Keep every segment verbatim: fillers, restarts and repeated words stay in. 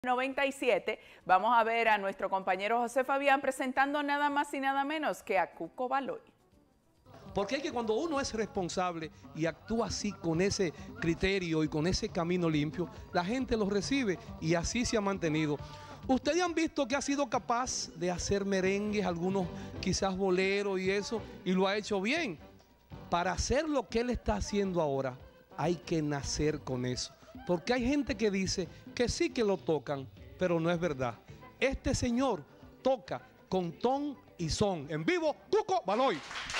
noventa y siete, vamos a ver a nuestro compañero José Fabián presentando nada más y nada menos que a Cuco Baloy. Porque es que cuando uno es responsable y actúa así con ese criterio y con ese camino limpio, la gente lo recibe y así se ha mantenido. Ustedes han visto que ha sido capaz de hacer merengues, algunos quizás boleros y eso, y lo ha hecho bien. Para hacer lo que él está haciendo ahora, hay que nacer con eso. Porque hay gente que dice que sí que lo tocan, pero no es verdad. Este señor toca con ton y son. En vivo, Cuco Baloy.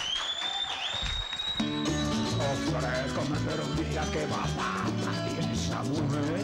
Ofrécome, pero mira que batata tiene esa mujer.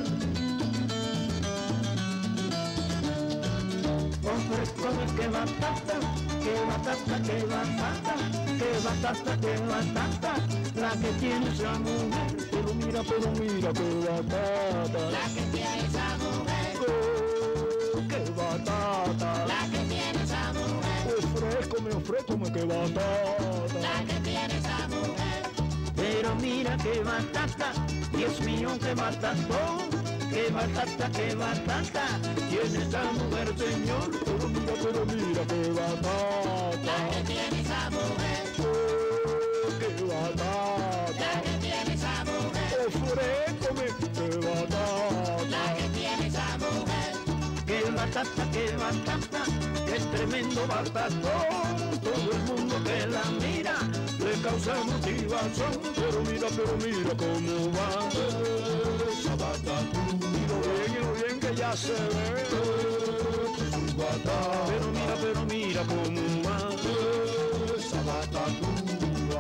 Ofrécome que batata, que batata, que batata, que batata, que batata, la que tiene esa mujer. Pero mira, pero mira que batata, la que tiene esa mujer. Oh, que batata, la que tiene esa mujer. Ofrécome, ofrécome que batata, la que tiene esa mujer. Pero mira que batata, Dios mío que batatón, que batata, que batata, tiene esa mujer, señor. Pero mira, pero mira que batata, la que tiene esa mujer. Oh, que batata, la que tiene esa mujer. Ofrécome que batata, la que tiene esa mujer. que batata, que batata, que tremendo batatón. Todo el mundo que la mira le causa motivación. Pero mira, pero mira cómo va esa batatúa. Mira bien, mira bien que ya se ve su batatúa. Pero mira, pero mira cómo va esa batatúa.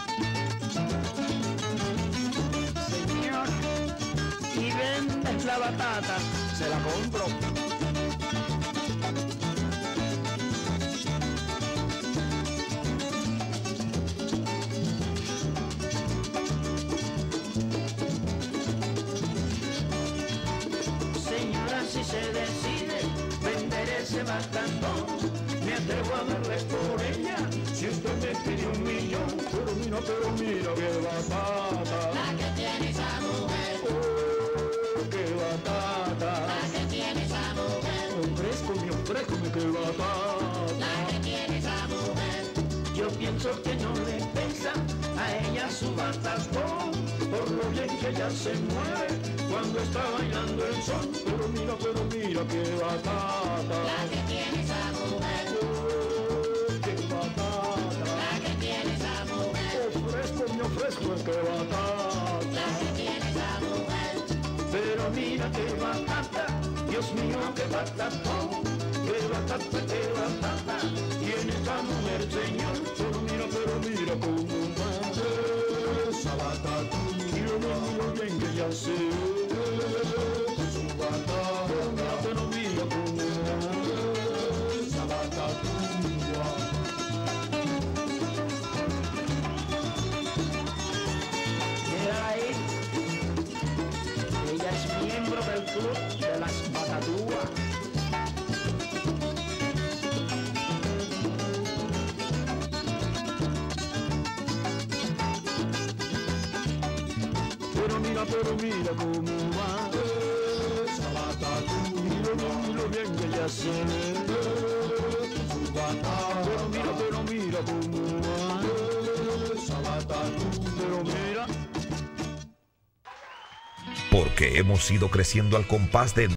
Señor, y vendes la batata, se la compro. Si se decide vender ese batatón, me atrevo a darle por ella. Si usted me pide un millón, pero mira, pero mira que batata, la que tiene esa mujer. Oh, que batata, la que tiene esa mujer. Ofrécome, ofrécome que batata, la que tiene esa mujer. Yo pienso que no le pesa a ella su batatón, por lo bien que ella se mueve cuando está bailando el son. Pero mira, pero mira que batata, la que tiene esa mujer. Oh, que batata, la que tiene esa mujer. Ofrezco, me ofrezco que batata, la que tiene esa mujer. pero mira que batata, Dios mío que batatón, que batata, que batata, tiene esa mujer, señor. Pero mira, pero mira cómo va esa batata. Mira, mira bien que ya se ve su batata. Pero mira, pero mira cómo va esa batata. Mira ahí, ella es miembro del club de las batatúas. Pero mira, pero mira cómo va esa batatúa. Mira, mira bien que ya se ve su batata. Pero mira, pero mira cómo va esa batatúa. Pero mira. Porque hemos ido creciendo al compás de